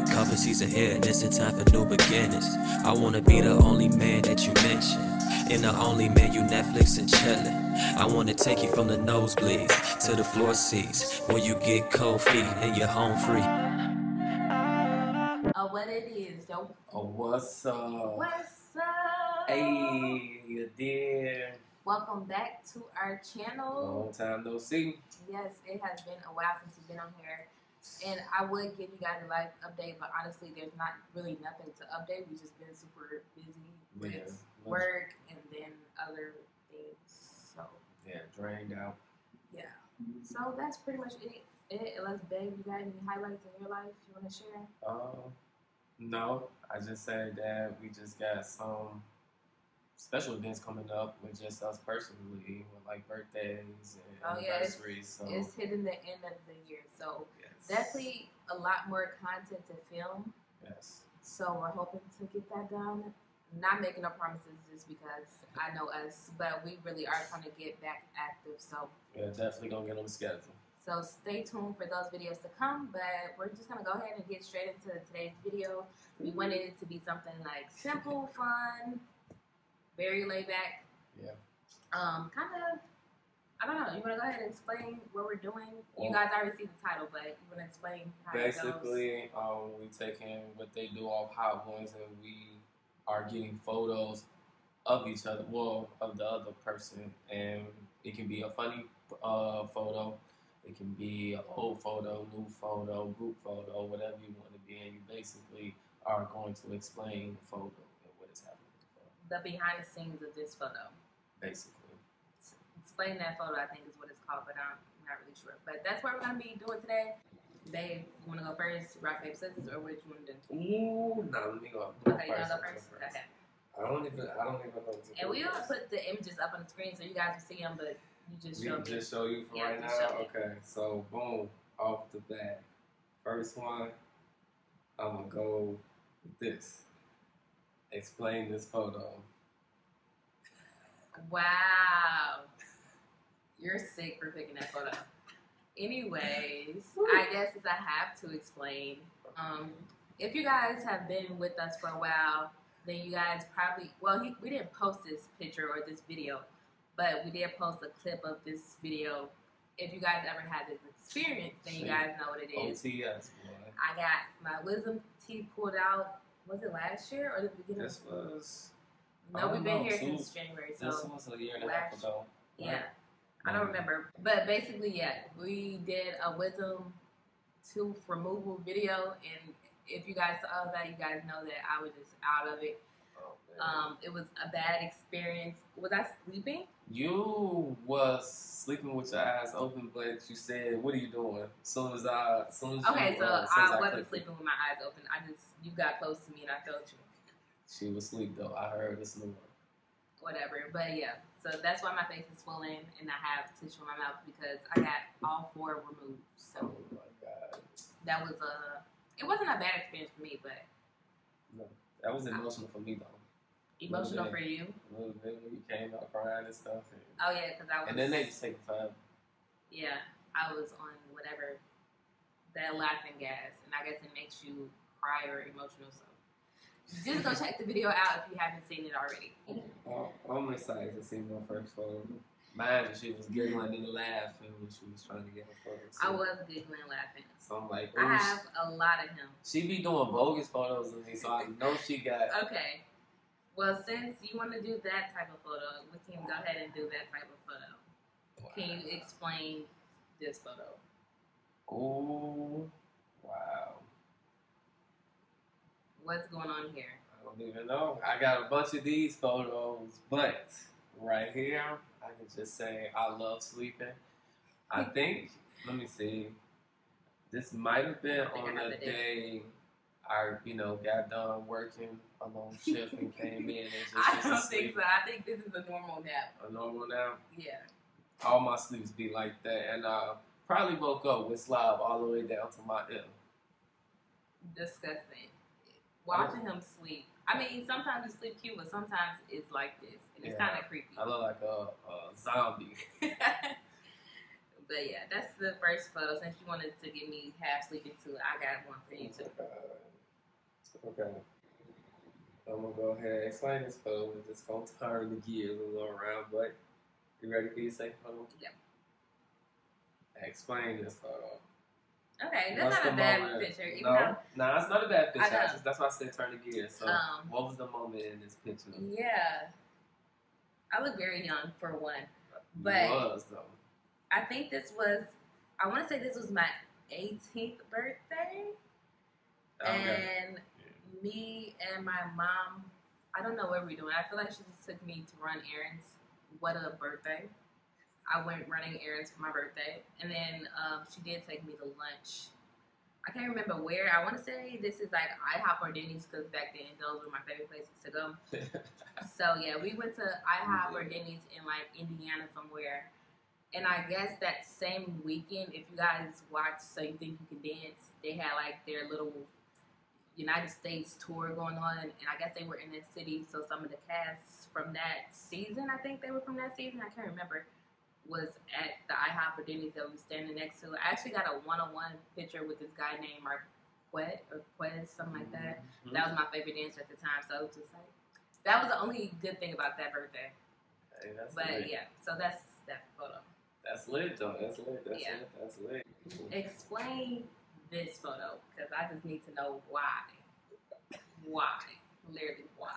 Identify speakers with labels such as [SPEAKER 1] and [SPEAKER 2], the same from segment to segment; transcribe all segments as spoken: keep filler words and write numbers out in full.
[SPEAKER 1] Couple seasons ahead, and it's a time for new beginnings. I wanna be the only man that you mention, and the only man you Netflix and chillin'. I wanna take you from the nosebleeds to the floor seats, where you get cold feet and you're home free.
[SPEAKER 2] Oh, what it is, yo.
[SPEAKER 3] Oh, what's up?
[SPEAKER 2] What's up?
[SPEAKER 3] Hey, you did.
[SPEAKER 2] Welcome back to our channel.
[SPEAKER 3] Long time no see.
[SPEAKER 2] Yes, it has been a while since you've been on here. And I would give you guys a life update, but honestly, there's not really nothing to update. We've just been super busy with
[SPEAKER 3] Yeah.
[SPEAKER 2] work and then other things. So
[SPEAKER 3] Yeah, drained out.
[SPEAKER 2] yeah. So that's pretty much it. It unless babe, you got any highlights in your life you want to share?
[SPEAKER 3] Um, no, I just said that we just got some special events coming up with just us personally, with like birthdays and
[SPEAKER 2] Oh, yeah,
[SPEAKER 3] anniversaries. So
[SPEAKER 2] it's hitting the end of the year, so
[SPEAKER 3] yes.
[SPEAKER 2] definitely a lot more content to film.
[SPEAKER 3] Yes.
[SPEAKER 2] So we're hoping to get that done. Not making no promises just because I know us, but we really are trying to get back active. So
[SPEAKER 3] yeah, definitely gonna get on the schedule.
[SPEAKER 2] So stay tuned for those videos to come, but we're just gonna go ahead and get straight into today's video. We wanted it to be something like simple, fun, very laid back.
[SPEAKER 3] Yeah.
[SPEAKER 2] Um, kind of. I don't know. You want to go ahead and explain what we're doing?
[SPEAKER 3] Well,
[SPEAKER 2] you guys already see the title, but you want to explain how
[SPEAKER 3] basically,
[SPEAKER 2] it goes?
[SPEAKER 3] um, we taking what they do off Hot Ones, and we are getting photos of each other, well, of the other person, and it can be a funny uh, photo, it can be an old photo, new photo, group photo, whatever you want to be, and you basically are going to explain the photo and what is happening with the photo.
[SPEAKER 2] The behind the scenes of this photo.
[SPEAKER 3] Basically.
[SPEAKER 2] Explain that photo, I think is what it's called, but I'm not really sure. But that's what we're going to be doing today. Babe, you want to go first? Rock, paper, scissors, or what you want to do?
[SPEAKER 3] Ooh, no, let me go.
[SPEAKER 2] Okay, you want to go first?
[SPEAKER 3] first.
[SPEAKER 2] Okay.
[SPEAKER 3] I don't even, I don't even know what to do.
[SPEAKER 2] And we don't put the images up on the screen so you guys can see them, but you just show
[SPEAKER 3] we
[SPEAKER 2] me.
[SPEAKER 3] just show you for
[SPEAKER 2] yeah,
[SPEAKER 3] right now? Okay, so boom, off the bat. First one, I'm going to go with this. Explain this photo.
[SPEAKER 2] Wow. You're sick for picking that photo. Anyways, I guess since I have to explain, um, if you guys have been with us for a while, then you guys probably, well, he, we didn't post this picture or this video, but we did post a clip of this video. If you guys ever had this experience, then you guys know what it is.
[SPEAKER 3] O T S, boy.
[SPEAKER 2] I got my wisdom teeth pulled out, was it last year or the beginning?
[SPEAKER 3] This was...
[SPEAKER 2] No, we've been
[SPEAKER 3] know,
[SPEAKER 2] here
[SPEAKER 3] two,
[SPEAKER 2] since January. So
[SPEAKER 3] this was a year and a half ago.
[SPEAKER 2] Yeah.
[SPEAKER 3] Right?
[SPEAKER 2] I don't remember. But basically, yeah, we did a wisdom tooth removal video, and if you guys saw that, you guys know that I was just out of it.
[SPEAKER 3] Oh,
[SPEAKER 2] um, it was a bad experience. Was I sleeping?
[SPEAKER 3] You was sleeping with your eyes open, but you said, "What are you doing?" As soon as I, as soon as
[SPEAKER 2] okay,
[SPEAKER 3] you,
[SPEAKER 2] so
[SPEAKER 3] uh,
[SPEAKER 2] I,
[SPEAKER 3] I
[SPEAKER 2] wasn't sleeping with my eyes open. I just you got close to me and I felt you.
[SPEAKER 3] She was asleep though. I heard a snore.
[SPEAKER 2] Whatever, but yeah. So that's why my face is swollen and I have tissue in my mouth because I got all four removed. So
[SPEAKER 3] oh my god,
[SPEAKER 2] that was a. It wasn't a bad experience for me, but
[SPEAKER 3] no, that was emotional I, for me though.
[SPEAKER 2] Emotional for you?
[SPEAKER 3] A little bit when you came out crying and stuff. And,
[SPEAKER 2] oh yeah, because I was.
[SPEAKER 3] And then they just take five.
[SPEAKER 2] Yeah, I was on whatever that laughing gas, and I guess it makes you cry or emotional. So just go check the video out if you haven't seen it already.
[SPEAKER 3] Oh, I'm excited to see my first photo. Mine, she was giggling and laughing when she was trying to get her photo.
[SPEAKER 2] I was giggling and laughing.
[SPEAKER 3] So I'm like,
[SPEAKER 2] I have a lot of him.
[SPEAKER 3] She be doing bogus photos of me, so I know she got.
[SPEAKER 2] Okay. Well, since you want to do that type of photo, we can go ahead and do that type of photo. Wow. Can you explain this photo?
[SPEAKER 3] Oh, wow.
[SPEAKER 2] What's going on here?
[SPEAKER 3] I don't even know. I got a bunch of these photos, but right here, I can just say I love sleeping. I think, let me see, this might have been on a day I, you know, got done working a long shift and came in and just
[SPEAKER 2] I don't
[SPEAKER 3] think
[SPEAKER 2] sleep. so. I think this is a normal nap.
[SPEAKER 3] A normal nap?
[SPEAKER 2] Yeah.
[SPEAKER 3] All my sleeps be like that. And uh, probably woke up with slob all the way down to my ear.
[SPEAKER 2] Disgusting. Watching him sleep. I mean, sometimes you sleep cute, but sometimes it's like this. And it's yeah, kind of creepy.
[SPEAKER 3] I look like a, a zombie.
[SPEAKER 2] But yeah, that's the first photo. Since you wanted to get me half sleeping too, I got one for you too.
[SPEAKER 3] Okay. I'm gonna go ahead and explain this photo. We're just gonna turn the gears a little around, but you ready for your second photo?
[SPEAKER 2] Yep.
[SPEAKER 3] Explain this photo.
[SPEAKER 2] Okay, that's
[SPEAKER 3] What's
[SPEAKER 2] not a
[SPEAKER 3] the
[SPEAKER 2] bad
[SPEAKER 3] moment?
[SPEAKER 2] picture. Even
[SPEAKER 3] No,
[SPEAKER 2] though,
[SPEAKER 3] nah, it's not a bad picture.
[SPEAKER 2] I
[SPEAKER 3] I
[SPEAKER 2] know.
[SPEAKER 3] just, that's why I said turn the gears. So,
[SPEAKER 2] Um,
[SPEAKER 3] what was the moment in this picture?
[SPEAKER 2] yeah, I look very young for one,
[SPEAKER 3] You
[SPEAKER 2] but
[SPEAKER 3] was though.
[SPEAKER 2] I think this was, I want to say this was my eighteenth birthday,
[SPEAKER 3] Okay.
[SPEAKER 2] and me and my mom, I don't know what we were doing. I feel like she just took me to run errands. What a birthday. I went running errands for my birthday, and then um, she did take me to lunch. I can't remember where. I want to say this is like IHOP or Denny's, because back then those were my favorite places to go. So yeah, we went to IHOP or Denny's in like Indiana somewhere. And I guess that same weekend, if you guys watch So You Think You Can Dance, they had like their little United States tour going on, and I guess they were in that city. So some of the casts from that season, I think they were from that season, I can't remember, was at the IHOP or Denny's that we were standing next to. I actually got a one-on-one picture with this guy named Marquette or Quez, something like that. Mm-hmm. That was my favorite dancer at the time. So it was just like, that was the only good thing about that birthday.
[SPEAKER 3] Hey, that's
[SPEAKER 2] but
[SPEAKER 3] lit.
[SPEAKER 2] yeah, so that's that photo.
[SPEAKER 3] That's lit though. That's lit. That's
[SPEAKER 2] yeah.
[SPEAKER 3] lit. That's lit.
[SPEAKER 2] Explain this photo, because I just need to know why. Why? Literally why.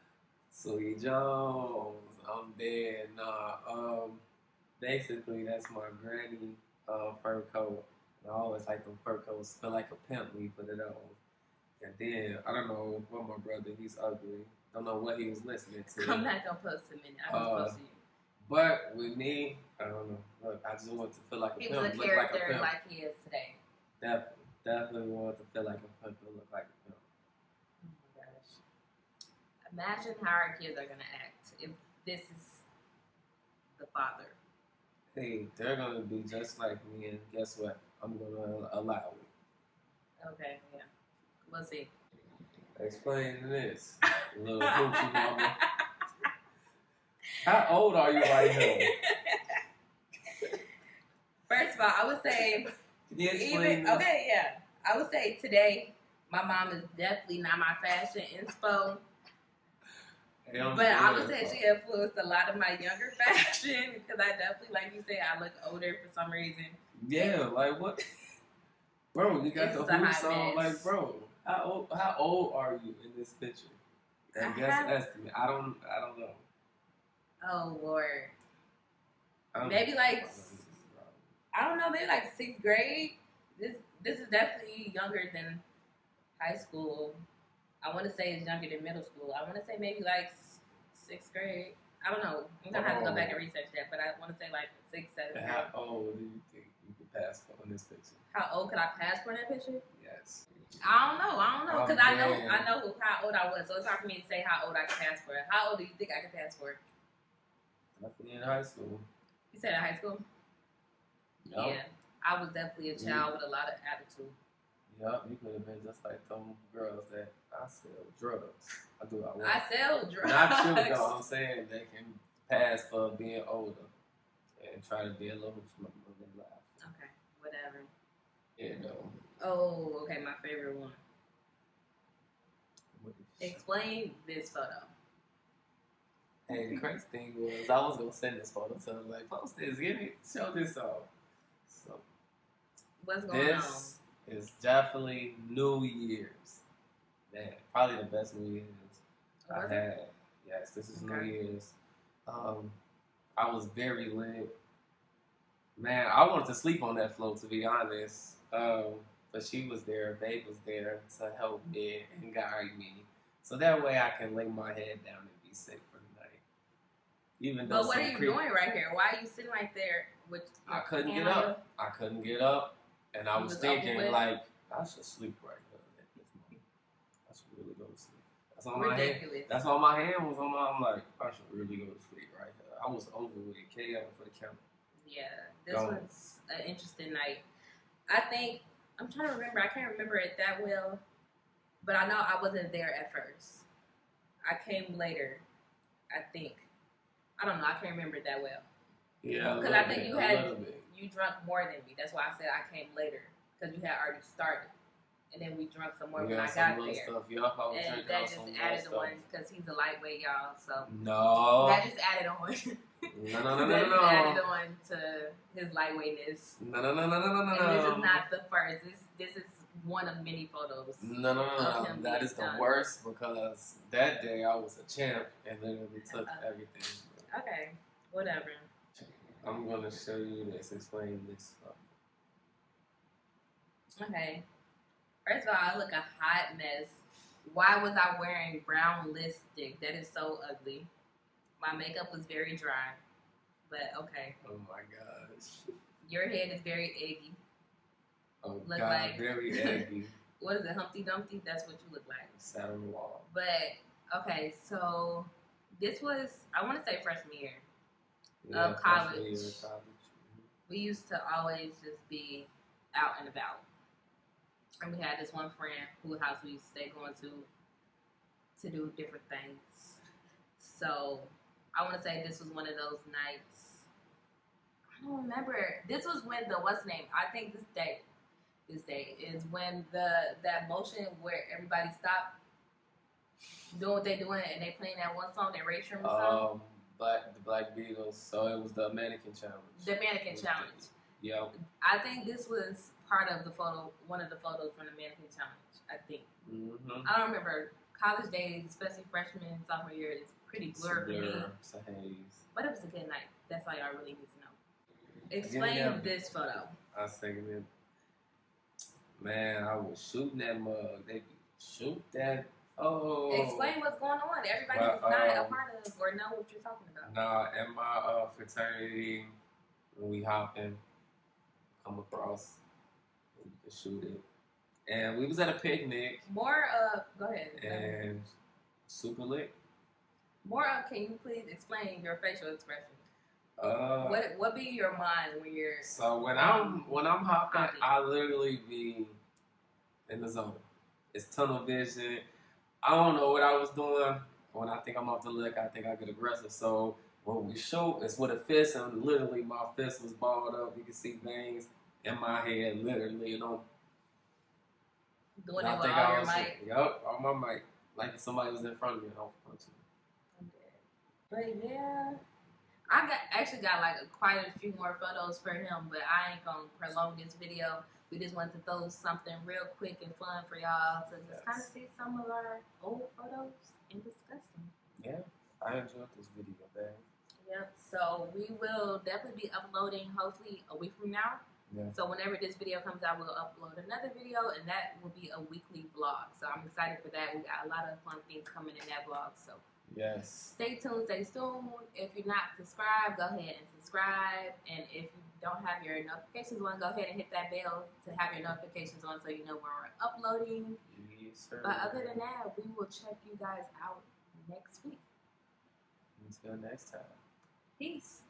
[SPEAKER 3] Sweet Jones, I'm dead. Nah, um, basically that's my granny uh, fur coat. And I always like them fur coats. Feel like a pimp when you put it on. And then I don't know what my brother. He's ugly. Don't know what he was listening to.
[SPEAKER 2] I'm not gonna post him in. I just
[SPEAKER 3] uh,
[SPEAKER 2] post you.
[SPEAKER 3] But with me, I don't know. Look, I just want to feel like a
[SPEAKER 2] he
[SPEAKER 3] pimp.
[SPEAKER 2] was a
[SPEAKER 3] look
[SPEAKER 2] character
[SPEAKER 3] like, a pimp.
[SPEAKER 2] like he is today.
[SPEAKER 3] Definitely, definitely wanted to feel like a pimp and look like a pimp.
[SPEAKER 2] Oh my gosh! Imagine how our kids are gonna act if this is the father.
[SPEAKER 3] Hey, they're gonna be just like me, and guess what? I'm gonna allow it.
[SPEAKER 2] Okay, yeah, we'll see.
[SPEAKER 3] Explain this, little hoochie mama. How old are you right now?
[SPEAKER 2] First of all, I would say, even
[SPEAKER 3] this?
[SPEAKER 2] okay, yeah, I would say today my mom is definitely not my fashion inspo. Hey, but I would say she influenced a lot of my younger fashion, because I definitely, like you said, I look older for some reason.
[SPEAKER 3] Yeah, like what? Bro, you got
[SPEAKER 2] it's
[SPEAKER 3] the hoops on, like, bro. How old? How old are you in this picture? And guess have... estimate. I don't. I don't know.
[SPEAKER 2] Oh Lord.
[SPEAKER 3] I'm
[SPEAKER 2] maybe like I don't know. Maybe like sixth grade. This this is definitely younger than high school. I want to say it's younger than middle school. I want to say maybe like sixth grade. I don't know. I'm gonna oh. have to go back and research that, but I want to say like sixth, seventh.
[SPEAKER 3] How old do you think you could pass for in this picture?
[SPEAKER 2] How old could I pass for that picture?
[SPEAKER 3] Yes.
[SPEAKER 2] I don't know. I don't know, because oh, I know I know how old I was, so it's hard for me to say how old I could pass for. How old do you think I could pass for?
[SPEAKER 3] Definitely in high school.
[SPEAKER 2] You said in high school? Yep. Yeah. I was definitely a child yeah. with a lot of attitude.
[SPEAKER 3] Yup, you could have been just like some girls that I sell drugs. I do I want.
[SPEAKER 2] I sell drugs.
[SPEAKER 3] Not you though. I'm saying they can pass for being older and try to be a little smarter in their lives.
[SPEAKER 2] Okay, whatever.
[SPEAKER 3] Yeah, no.
[SPEAKER 2] Oh, okay, my favorite one. Explain this photo.
[SPEAKER 3] Hey, the crazy thing was I was gonna send this photo to them, like, post this, give me, show this off. So
[SPEAKER 2] what's going
[SPEAKER 3] this
[SPEAKER 2] on?
[SPEAKER 3] This is definitely New Year's. Man, probably the best New Year's
[SPEAKER 2] oh,
[SPEAKER 3] I
[SPEAKER 2] had.
[SPEAKER 3] It? Yes, this is okay. New Year's. Um, I was very lit. Man, I wanted to sleep on that float, to be honest. Um, but she was there, babe was there to help me and guide me. So that way I can lay my head down and be safe for the night. Even though
[SPEAKER 2] but what are you creep- doing right here? Why are you sitting right there with
[SPEAKER 3] I couldn't get up. I couldn't get up. And I was, was thinking, like, I should sleep right here at this moment. I should really go to sleep. That's on my hand. That's why my hand was on my, I'm like, I should really go to sleep right here. I was over with it. K O for the count.
[SPEAKER 2] Yeah, this Go. was an interesting night. I think, I'm trying to remember, I can't remember it that well, but I know I wasn't there at first. I came later, I think. I don't know, I can't remember it that well.
[SPEAKER 3] Yeah,
[SPEAKER 2] because I think bit, you had, you drunk more than me. That's why I said I came later, because you had already started. and then we drunk some more
[SPEAKER 3] We
[SPEAKER 2] when I
[SPEAKER 3] had
[SPEAKER 2] got
[SPEAKER 3] some little
[SPEAKER 2] there.
[SPEAKER 3] stuff. Yup, I was
[SPEAKER 2] And
[SPEAKER 3] drinking
[SPEAKER 2] that
[SPEAKER 3] on
[SPEAKER 2] just
[SPEAKER 3] some
[SPEAKER 2] added
[SPEAKER 3] little
[SPEAKER 2] the
[SPEAKER 3] stuff.
[SPEAKER 2] one because he's a lightweight, y'all. So
[SPEAKER 3] No.
[SPEAKER 2] that just added on.
[SPEAKER 3] No, no, no,
[SPEAKER 2] that
[SPEAKER 3] no,
[SPEAKER 2] just
[SPEAKER 3] no.
[SPEAKER 2] added on to his lightweightness.
[SPEAKER 3] No, no, no, no, no, no, no.
[SPEAKER 2] And this is not the first. This this is one of many photos.
[SPEAKER 3] No, no, no,
[SPEAKER 2] of
[SPEAKER 3] no.
[SPEAKER 2] him
[SPEAKER 3] That
[SPEAKER 2] being
[SPEAKER 3] is the
[SPEAKER 2] done.
[SPEAKER 3] worst because that day I was a champ and literally took
[SPEAKER 2] Uh,
[SPEAKER 3] everything.
[SPEAKER 2] Okay, whatever.
[SPEAKER 3] I'm gonna show you this. Explain this.
[SPEAKER 2] Okay. First of all, I look a hot mess. Why was I wearing brown lipstick? That is so ugly. My makeup was very dry, but okay.
[SPEAKER 3] Oh my gosh.
[SPEAKER 2] Your head is very eggy.
[SPEAKER 3] Oh
[SPEAKER 2] Look
[SPEAKER 3] God,
[SPEAKER 2] like-
[SPEAKER 3] very eggy.
[SPEAKER 2] What is it, Humpty Dumpty? That's what you look like.
[SPEAKER 3] Sat on the wall.
[SPEAKER 2] But okay, so this was, I want to say freshman year.
[SPEAKER 3] Yeah,
[SPEAKER 2] Of
[SPEAKER 3] freshman
[SPEAKER 2] college.
[SPEAKER 3] year of college.
[SPEAKER 2] We used to always just be out and about. And we had this one friend whose house we used to stay going to to do different things. So I want to say this was one of those nights. I don't remember. This was when the what's name? I think this day, this day is when the that motion where everybody stopped doing what they doing and they playing that one song, that Ray Sherman song,
[SPEAKER 3] Um, Black the Black Beatles. So it was the mannequin challenge.
[SPEAKER 2] the mannequin challenge.
[SPEAKER 3] Yeah.
[SPEAKER 2] I think this was part of the photo, one of the photos from the mannequin challenge. I think.
[SPEAKER 3] Mm-hmm.
[SPEAKER 2] I don't remember. College days, especially freshman and sophomore year, is pretty blurred for me.
[SPEAKER 3] It's a haze.
[SPEAKER 2] But it was a good night. That's all y'all really need to know.
[SPEAKER 3] Yeah,
[SPEAKER 2] Explain
[SPEAKER 3] yeah.
[SPEAKER 2] this photo.
[SPEAKER 3] I was thinking it. Man, I was shooting that mug. They shoot that. Oh.
[SPEAKER 2] Explain what's going on. Everybody
[SPEAKER 3] Well,
[SPEAKER 2] is not a
[SPEAKER 3] um,
[SPEAKER 2] part of or know what you're talking about.
[SPEAKER 3] Nah, in my uh, fraternity, when we hopping, come across, we could shoot it. And we was at a picnic,
[SPEAKER 2] More of, go ahead.
[SPEAKER 3] and super lit.
[SPEAKER 2] More of, can you please explain your facial expression?
[SPEAKER 3] Uh,
[SPEAKER 2] What what be your mind when you're
[SPEAKER 3] so when I'm when I'm hopping,
[SPEAKER 2] Hopping.
[SPEAKER 3] I literally be in the zone. It's tunnel vision. I don't know what I was doing. When I think I'm off the lick, I think I get aggressive. So when we shoot, it's with a fist, and literally my fist was balled up. You can see veins in my head, literally. You know,
[SPEAKER 2] doing
[SPEAKER 3] And
[SPEAKER 2] it
[SPEAKER 3] I
[SPEAKER 2] with
[SPEAKER 3] think
[SPEAKER 2] all
[SPEAKER 3] I
[SPEAKER 2] your
[SPEAKER 3] was,
[SPEAKER 2] might?
[SPEAKER 3] Yup, on my mic. Like if somebody was in front of me, I was punching.
[SPEAKER 2] But yeah, I got actually got like a, quite a few more photos for him, but I ain't gonna prolong this video. We just wanted to throw something real quick and fun for y'all to just
[SPEAKER 3] Yes.
[SPEAKER 2] kind of see some of our old photos and discuss them.
[SPEAKER 3] Yeah, I enjoyed this video, man.
[SPEAKER 2] Yep. So we will definitely be uploading hopefully a week from now.
[SPEAKER 3] Yeah.
[SPEAKER 2] So whenever this video comes out, we'll upload another video, and that will be a weekly vlog. So I'm excited for that. We got a lot of fun things coming in that vlog. So
[SPEAKER 3] Yes.
[SPEAKER 2] stay tuned, stay tuned. If you're not subscribed, go ahead and subscribe. And if you don't have your notifications on, go ahead and hit that bell to have your notifications on so you know when we're uploading.
[SPEAKER 3] Yes, sir.
[SPEAKER 2] But other than that, we will check you guys out next week.
[SPEAKER 3] Until next time.
[SPEAKER 2] Peace.